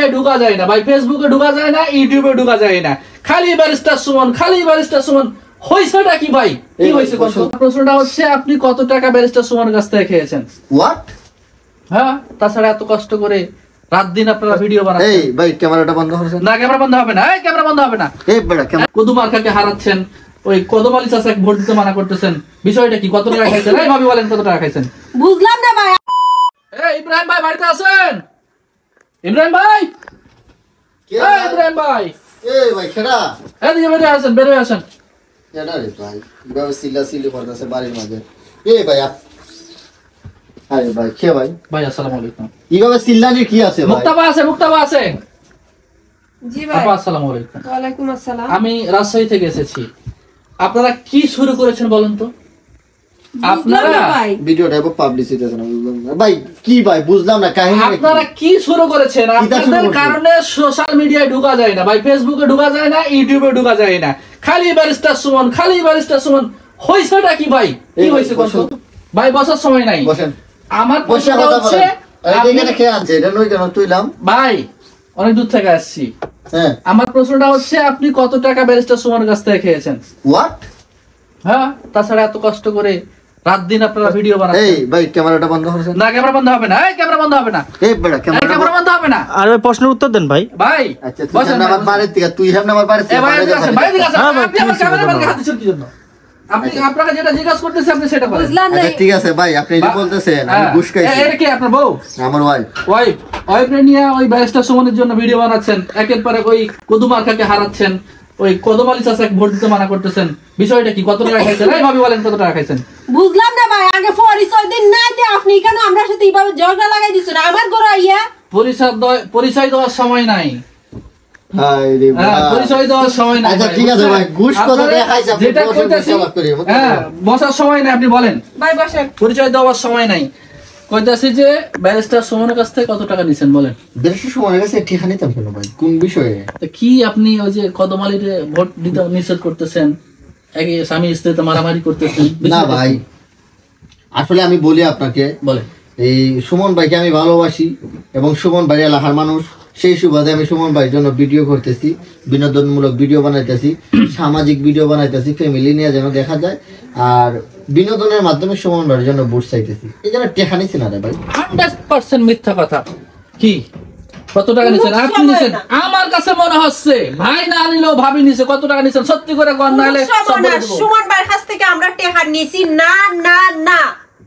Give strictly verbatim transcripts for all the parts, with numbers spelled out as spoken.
মিডিয়ায় ঢোকা যায় না ভাই, ফেসবুকে ঢোকা যায় না, ইউটিউবে ঢোকা যায় না, খালি ব্যারিস্টার সুমন, খালি ব্যারিস্টার সুমন। হইছেটা কি ভাই? কি হইছে? প্রশ্নটা হচ্ছে আপনি কত টাকা ব্যারিস্টার সুমনের কাছ থেকে খেয়েছেন? হোয়াট? হ্যাঁ, তাছাড়া এত কষ্ট করে রাত দিন আপনারা ভিডিও বানাচ্ছেন। এই ভাই ক্যামেরাটা বন্ধ করছেন না? ক্যামেরা বন্ধ হবে না, এই ক্যামেরা বন্ধ হবে না। এই বড় ক্যামেরা কদুম আরকাকে হারাচ্ছেন, ওই কদম আলী চাচা ভোট দিতে মানা করতেছেন, বিষয়টা কি? কত টাকা খাইছেন? এই ভাবি বলেন কত টাকা খাইছেন? বুঝলাম না ভাই। এই ইব্রাহিম ভাই বাড়িতে আছেন? ইব্রাহিম ভাই, কে? এই ইব্রাহিম ভাই, এই ভাই খেড়া এদিকে বেরিয়ে আসেন, বেরিয়ে আসেন। কেডা রে ভাই? বাবা সিলা সিলি করতেছে বাড়ির মাঝে। এই ভাই আরে ভাই কে ভাই? ভাই আসসালামু আলাইকুম। এইভাবে সিল্লানি কি আছে ভাই? মুক্তাবা আছে, মুক্তাবা আছে। জি ভাই। আপা আসসালামু আলাইকুম। ওয়া আলাইকুম আসসালাম। আমি রাজশাহী থেকে এসেছি। আপনারা কি শুরু করেছেন বলেন তো? আপনারা ভিডিওটা এবার পাবলিসিটি আছে না, বুঝলাম না ভাই। কি ভাই বুঝলাম না কাহিনী। আপনারা কি শুরু করেছেন? আপনাদের কারণে সোশ্যাল মিডিয়ায় ঢোকা যায় না ভাই, ফেসবুকে ঢোকা যায় না, ইউটিউবে ঢোকা যায় না, খালি ব্যারিস্টার সুমন, খালি ব্যারিস্টার সুমন। হইছেটা কি ভাই? কি হইছে ভাই? বসার সময় নাই। বসেন। আমার প্রশ্নটা হচ্ছে এখানে কে আছে? এটা নই কেন তুইলাম ভাই, অনেক দূর থেকে আসছি। হ্যাঁ, আমার প্রশ্নটা হচ্ছে আপনি কত টাকা ব্যারিস্টার সুমনের কাছ থেকে খেয়েছেন? হোয়াট? হ্যাঁ, তাছাড়া এত কষ্ট করে রাত দিন আপনারা ভিডিও বানাচ্ছেন। এই ভাই ক্যামেরাটা বন্ধ করছেন না? ক্যামেরা বন্ধ হবে না, এই ক্যামেরা বন্ধ হবে না। এই বড় ক্যামেরা ক্যামেরা বন্ধ হবে না। আর ভাই প্রশ্নের উত্তর দেন ভাই। ভাই আচ্ছা তুই আমার বাড়ির থেকে, তুই সামনে আমার বাড়ির থেকে বাইরে বাইরে আসেন, যা। বাইরে আসেন। আপনি আমার ক্যামেরার বাইরে হাত দিচ্ছেন কি জন্য? আপনি আপনাকে যেটা জিজ্ঞাসা করতেছি আপনি সেটা বলেন। বুঝলাম না। আচ্ছা ঠিক আছে ভাই, আপনি যে বলতেছেন আমি ঘুষ খাইছি। এটা কি আপনার বউ? আমার ওয়াইফ। ওয়াইফ ওয়াইফ নিয়ে ওই ব্যারিস্টার সুমনের জন্য ভিডিও বানাচ্ছেন, একের পর এক ওই কদুম আরকাকে হারাচ্ছেন, ওই কদম আলী চাচা ভোট দিতে মানা করতেছেন, বিষয়টা কি? কত টাকা খাইছেন? এই ভাবি বলেন কত টাকা খাইছেন? বুঝলাম না ভাই। আগে পরিচয় দিন না দিয়ে আপনি কেন আমরা সাথে এইভাবে ঝগড়া লাগাই দিছেন? আমার ঘরে আইয়া পরিচয় পরিচয় দেওয়ার সময় নাই। হাই রে ভাই, হ্যাঁ, পরিচয় দেওয়ার সময় নাই। আচ্ছা ঠিক আছে ভাই, ঘুষ কত টাকা খাইছে আপনি যেটা বসে কইতাছি, বসে করি। হ্যাঁ, বসার সময় নাই, আপনি বলেন। ভাই বসেন। পরিচয় দেওয়ার সময় নাই। কইতাছি যে ব্যারিস্টার সুমনের কাছ থেকে কত টাকা নিছেন বলেন। দেড়শো সময় গেছে ঠিকানা নিতাম কেন ভাই? কোন বিষয়ে? তো কি আপনি ওই যে কদম আলীর ভোট দিতে নিষেধ করতেছেন, একে স্বামী স্ত্রীতে মারামারি করতেছেন? না ভাই, আসলে আমি বলি আপনাকে, বলে এই সুমন ভাইকে আমি ভালোবাসি এবং সুমন ভাই এলাকার মানুষ, সেই সুবাদে আমি সুমন ভাইয়ের জন্য ভিডিও করতেছি, বিনোদনমূলক ভিডিও বানাইতেছি, সামাজিক ভিডিও বানাইতেছি, ফ্যামিলি নিয়ে যেন দেখা যায়, আর বিনোদনের মাধ্যমে সুমন ভাইয়ের জন্য বুট চাইতেছি। এই জন্য টেকা নিছি না রে ভাই। হান্ড্রেড পার্সেন্ট মিথ্যা কথা। কি কত টাকা নিছেন? আপনি নিছেন? আমার কাছে মনে হচ্ছে ভাই না নিলেও ভাবি নিছে। কত টাকা নিছেন সত্যি করে কোন? নাইলে সুমন ভাইয়ের কাছ থেকে আমরা টাকা নিছি না। না না,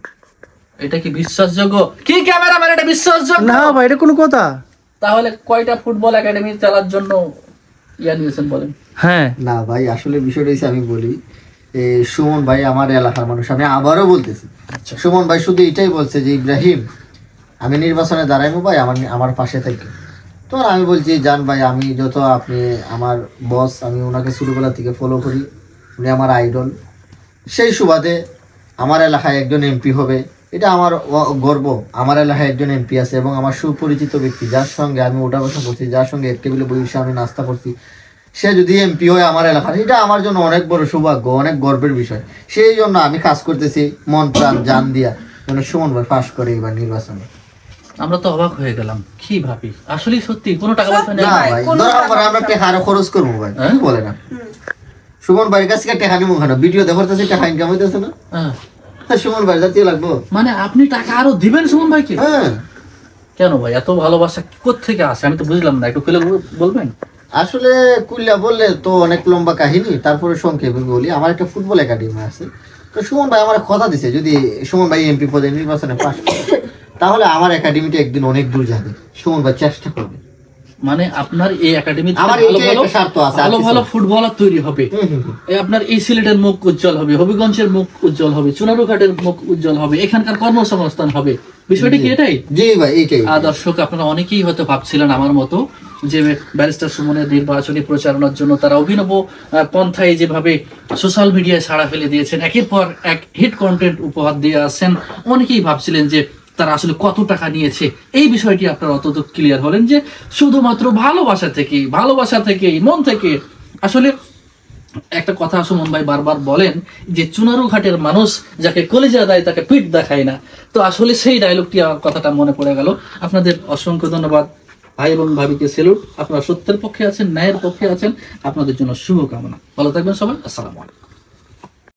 এটা কি বিশ্বাসযোগ্য? কি ক্যামেরাম্যান, এটা বিশ্বাসযোগ্য না ভাই, এটা কোনো কথা? তাহলে কয়টা ফুটবল একাডেমি চালার জন্য ইয়া নিয়েছেন বলেন? হ্যাঁ না ভাই, আসলে বিষয়টা হচ্ছে আমি বলি, এই সুমন ভাই আমার এলাকার মানুষ। আমি আবারও বলতেছি, সুমন ভাই শুধু এটাই বলছে যে ইব্রাহিম আমি নির্বাচনে দাঁড়াইবো ভাই, আমার আমার পাশে থাকি। তো আমি বলছি জান ভাই, আমি যত আপনি আমার বস, আমি ওনাকে ছোটোবেলা থেকে ফলো করি, উনি আমার আইডল। সেই সুবাদে আমার এলাকায় একজন এমপি হবে, এটা আমার গর্ব। আমার এলাকায় একজন এমপি আছে এবং আমার সুপরিচিত ব্যক্তি, যার সঙ্গে আমি ওঠা বসা করছি, যার সঙ্গে এক টেবিলে বসে আমি নাস্তা করছি, সে যদি এমপি হয় আমার এলাকার, এটা আমার জন্য অনেক বড় সৌভাগ্য, অনেক গর্বের বিষয়। সেই জন্য আমি কাজ করতেছি মন প্রাণ জান দিয়া, মানে সুমন ভাই পাস করে এবার নির্বাচনে। আমরা তো অবাক হয়ে গেলাম। কি ভাবি আসলে সত্যি কোনো টাকা পয়সা নেই? না ভাই, ধরা পরে আমরা টাকা আরো খরচ করবো ভাই, বলে না সুমন ভাইয়ের কাছে টাকা নিবো কেন? ভিডিও দেখাতে টাকা ইনকাম হইতেছে না? হ্যাঁ, সুমন ভাই যাতে লাগবো। মানে আপনি টাকা আরো দিবেন সুমন ভাইকে? হ্যাঁ। কেন ভাই এত ভালোবাসা কোত্থেকে আসে? আমি তো বুঝলাম না, একটু খুলে বলবেন? আসলে কুল্লা বললে তো অনেক লম্বা কাহিনী, তারপরে সংক্ষেপে বলি, আমার একটা ফুটবল একাডেমি আছে। তো সুমন ভাই আমার কথা দিছে, যদি সুমন ভাই এমপি পদে নির্বাচনে পাস করে তাহলে আমার একাডেমিটা একদিন অনেক দূর যাবে। সুমন ভাই চেষ্টা করবে। মানে আপনার এই একাডেমি আমার এইটা একটা স্বার্থ আছে, ভালো ভালো ফুটবলার তৈরি হবে, আপনার এই সিলেটের মুখ উজ্জ্বল হবে, হবিগঞ্জের মুখ উজ্জ্বল হবে, চুনারুঘাটের মুখ উজ্জ্বল হবে, এখানকার কর্মসংস্থান হবে। বিষয়টা কি এটাই? জি ভাই এইটাই। দর্শক আপনারা অনেকেই হয়তো ভাবছিলেন আমার মতো যে ব্যারিস্টার সুমনের নির্বাচনী প্রচারণার জন্য তারা অভিনব পন্থায় যেভাবে সোশ্যাল মিডিয়ায় সাড়া ফেলে দিয়েছেন, একের পর এক হিট কন্টেন্ট উপহার দিয়ে আসছেন, অনেকেই ভাবছিলেন যে তারা আসলে কত টাকা নিয়েছে। এই বিষয়টি আপনারা অত ক্লিয়ার হলেন যে শুধুমাত্র ভালোবাসা থেকে, ভালোবাসা থেকে, মন থেকে। আসলে একটা কথা সুমন ভাই বারবার বলেন যে চুনারুঘাটের মানুষ যাকে কলিজা দেয় তাকে পিঠ দেখায় না। তো আসলে সেই ডায়লগটি আমার কথাটা মনে পড়ে গেল। আপনাদের অসংখ্য ধন্যবাদ ভাই এবং ভাবিকে সেলুট। আপনারা সত্যের পক্ষে আছেন, ন্যায়ের পক্ষে আছেন, আপনাদের জন্য শুভকামনা। ভালো থাকবেন সবাই। আসসালামু আলাইকুম।